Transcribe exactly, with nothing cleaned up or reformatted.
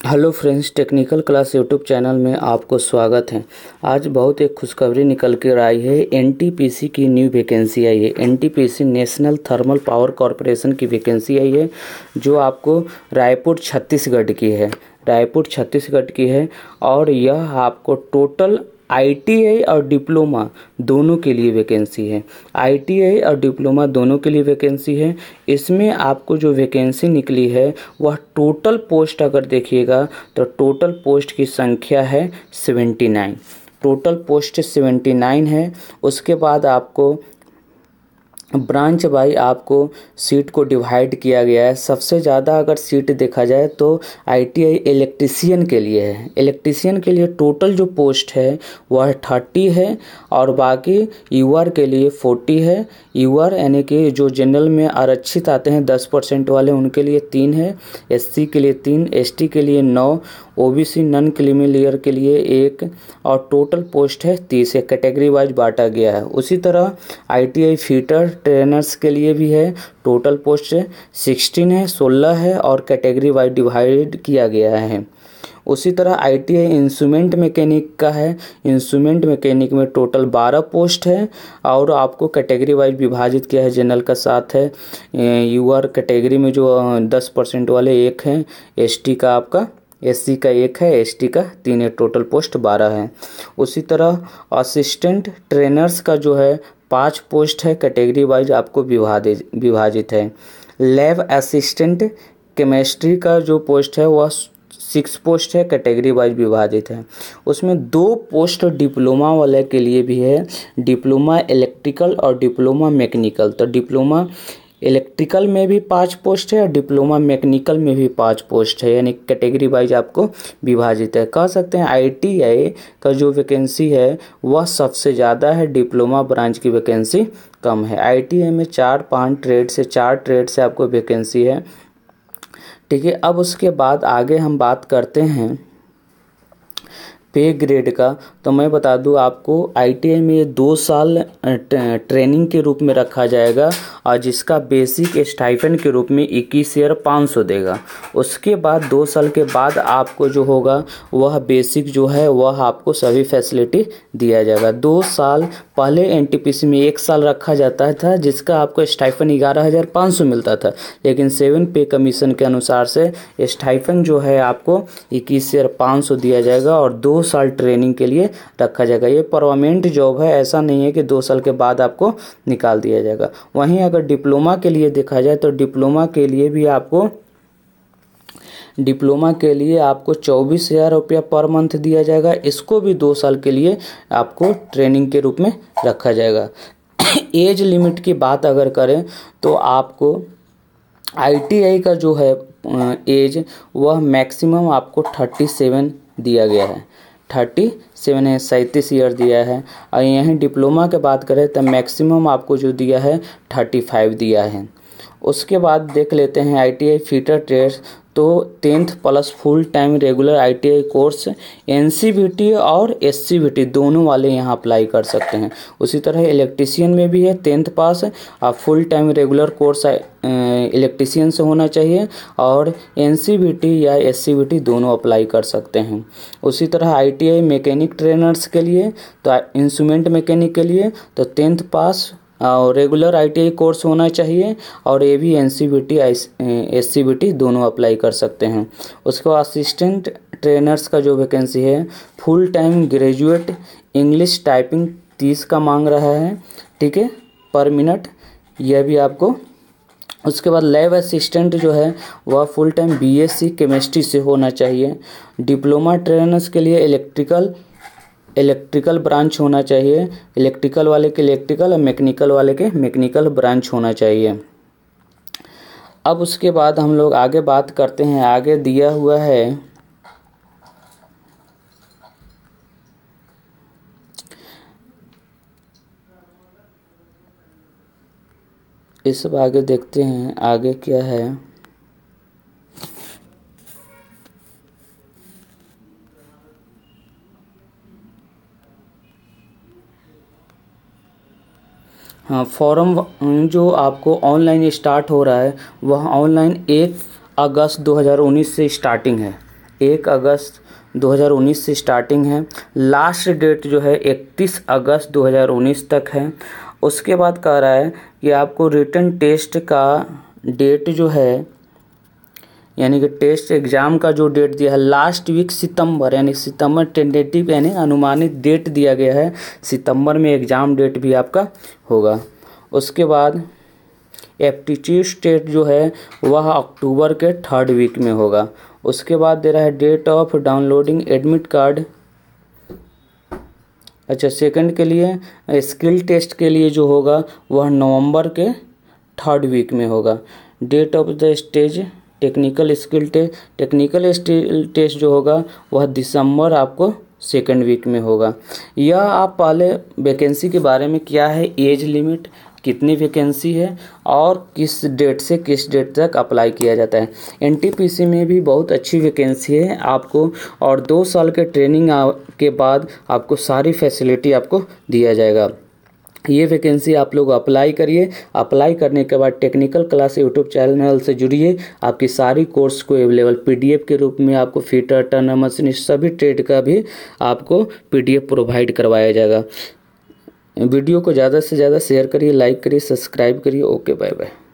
Hello friends, technical class YouTube channel में आपको स्वागत है। आज बहुत एक खुशखबरी निकल कर आई है। एनटीपीसी की न्यू वैकेंसी आई है। NTPC National Thermal Power Corporation की वैकेंसी आई है, जो आपको रायपुर छत्तीसगढ़ की है। रायपुर छत्तीसगढ़ की है और यह आपको टोटल आईटीआई और डिप्लोमा दोनों के लिए वैकेंसी है। आईटीआई और डिप्लोमा दोनों के लिए वैकेंसी है। इसमें आपको जो वैकेंसी निकली है वह टोटल पोस्ट अगर देखिएगा तो टोटल पोस्ट की संख्या है seventy nine. Total post seventy nine है। उसके बाद आपको ब्रांच बाई आपको सीट को डिवाइड किया गया है। सबसे ज़्यादा अगर सीट देखा जाए तो आईटीआई इलेक्ट्रीशियन के लिए है। इलेक्ट्रीशियन के लिए टोटल जो पोस्ट है वह थर्टी है और बाकी यूआर के लिए फोर्टी है। यूआर यानी कि जो जनरल में आरक्षित आते हैं दस परसेंट वाले, उनके लिए तीन है। एससी के लिए तीन, एसटी के लिए नौ, ओबीसी नॉन क्रीमी लेयर के लिए एक और टोटल पोस्ट है तीस है। कैटेगरी वाइज बांटा गया है। उसी तरह आईटीआई फीटर ट्रेनर्स के लिए भी है। टोटल पोस्ट सिक्सटीन है, सोलह है और कैटेगरी वाइज डिवाइड किया गया है। उसी तरह आईटीआई इंस्ट्रूमेंट मैकेनिक का है। इंस्ट्रूमेंट मैकेनिक में टोटल बारह पोस्ट है और आपको कैटेगरी वाइज विभाजित किया है। जनरल का साथ है, यूआर कैटेगरी में जो दस परसेंट वाले एक हैं, एसटी का आपका एससी का एक है, एसटी का तीन है। टोटल पोस्ट बारह है। उसी तरह असिस्टेंट ट्रेनर्स का जो है पाँच पोस्ट है। कैटेगरी वाइज आपको विभाजित विभाजित है। लैब असिस्टेंट केमिस्ट्री का जो पोस्ट है वह सिक्स पोस्ट है। कैटेगरी वाइज विभाजित है। उसमें दो पोस्ट डिप्लोमा वाले के लिए भी है, डिप्लोमा इलेक्ट्रिकल और डिप्लोमा मैकेनिकल। तो डिप्लोमा इलेक्ट्रिकल में भी पाँच पोस्ट है और डिप्लोमा मैकेनिकल में भी पाँच पोस्ट है, यानी कैटेगरी वाइज आपको विभाजित है। कह सकते हैं आईटीआई का जो वैकेंसी है वह सबसे ज़्यादा है, डिप्लोमा ब्रांच की वैकेंसी कम है। आईटीआई में चार पाँच ट्रेड से चार ट्रेड से आपको वैकेंसी है, ठीक है। अब उसके बाद आगे हम बात करते हैं पे ग्रेड का। तो मैं बता दूं आपको आईटीआई में ये दो साल ट्रेनिंग के रूप में रखा जाएगा और जिसका बेसिक स्टाइपेंड के रूप में इक्कीस हज़ार पाँच सौ देगा। उसके बाद दो साल के बाद आपको जो होगा वह बेसिक जो है वह आपको सभी फैसिलिटी दिया जाएगा। दो साल पहले एनटीपीसी में एक साल रखा जाता था जिसका आपको स्टाइपेंड ग्यारह हज़ार पाँच सौ मिलता था, लेकिन सेवन पे कमीशन के अनुसार से स्टाइपेंड जो है आपको इक्कीस हज़ार पाँच सौ दिया जाएगा और दो साल ट्रेनिंग के लिए रखा जाएगा। ये परमानेंट जॉब है, ऐसा नहीं है कि दो साल के बाद आपको निकाल दिया जाएगा। वहीं अगर डिप्लोमा के लिए देखा जाए तो डिप्लोमा के लिए भी आपको डिप्लोमा के लिए आपको चौबीस हज़ार रुपया पर मंथ दिया जाएगा। इसको भी दो साल के लिए आपको ट्रेनिंग के रूप में रखा जाएगा। एज लिमिट की बात अगर करें तो आपको आईटीआई का जो है एज वह मैक्सिमम आपको थर्टी सेवन दिया गया है। थर्टी सेवन है, सैंतीस ईयर दिया है। और यहीं डिप्लोमा के बात करें तो मैक्सिमम आपको जो दिया है थर्टी फाइव दिया है। उसके बाद देख लेते हैं आईटीआई फीटर ट्रेड्स। तो tenth plus full time regular ITI course NCVT और एससीवीटी दोनों वाले यहाँ अप्लाई कर सकते हैं। उसी तरह इलेक्ट्रीशियन में भी है, टेंथ पास और full time regular course electrician से होना चाहिए और एनसीवीटी या एससीवीटी दोनों अप्लाई कर सकते हैं। उसी तरह आईटीआई मैकेनिक ट्रेनर्स के लिए तो इंस्ट्रूमेंट मैकेनिक के लिए तो टेंथ पास और रेगुलर आईटीआई कोर्स होना चाहिए और ये भी एनसीवीटी एससीवीटी दोनों अप्लाई कर सकते हैं। उसके बाद असिस्टेंट ट्रेनर्स का जो वैकेंसी है full time graduate English typing तीस का मांग रहा है, ठीक है, पर मिनट, यह भी आपको। उसके बाद लैब असिस्टेंट जो है वह फुल टाइम बीएससी केमिस्ट्री से होना चाहिए। डिप्लोमा ट्रेनर्स के लिए इलेक्ट्रिकल इलेक्ट्रिकल ब्रांच होना चाहिए। इलेक्ट्रिकल वाले के इलेक्ट्रिकल और मैकेनिकल वाले के मैकेनिकल ब्रांच होना चाहिए। अब उसके बाद हम लोग आगे बात करते हैं। आगे दिया हुआ है इस सब आगे देखते हैं आगे क्या है। हाँ, फॉर्म जो आपको ऑनलाइन स्टार्ट हो रहा है वह ऑनलाइन एक अगस्त दो हज़ार उन्नीस से स्टार्टिंग है। एक अगस्त दो हज़ार उन्नीस से स्टार्टिंग है। लास्ट डेट जो है इकतीस अगस्त दो हज़ार उन्नीस तक है। उसके बाद कह रहा है कि आपको रिटन टेस्ट का डेट जो है, यानी कि टेस्ट एग्ज़ाम का जो डेट दिया है लास्ट वीक सितंबर, यानी सितंबर टेंटेटिव यानी अनुमानित डेट दिया गया है, सितंबर में एग्ज़ाम डेट भी आपका होगा। उसके बाद एप्टीट्यूड टेस्ट जो है वह अक्टूबर के थर्ड वीक में होगा। उसके बाद दे रहा है date of downloading admit card. अच्छा, सेकंड के लिए स्किल टेस्ट के लिए जो होगा वह नवंबर के थर्ड वीक में होगा। Date of the stage technical skill test technical test जो होगा वह दिसंबर आपको सेकंड वीक में होगा। यह आप पहले वैकेंसी के बारे में क्या है, एज लिमिट, कितनी वैकेंसी है और किस डेट से किस डेट तक अप्लाई किया जाता है। एनटीपीसी में भी बहुत अच्छी वैकेंसी है आपको, और दो साल के ट्रेनिंग के बाद आपको सारी फैसिलिटी आपको दिया जाएगा। ये वैकेंसी आप लोग अप्लाई करिए। अप्लाई करने के बाद टेक्निकल क्लास यूट्यूब चैनल से जुड़िए। आपकी सारी कोर्स को अवेलेबल पीडीएफ के रूप में आपको फिटर, टर्नर, मशीनिस्ट सभी ट्रेड का भी आपको पीडीएफ प्रोवाइड करवाया जाएगा। वीडियो को ज़्यादा से ज़्यादा शेयर करिए, लाइक करिए, सब्सक्राइब करिए। Okay, bye bye.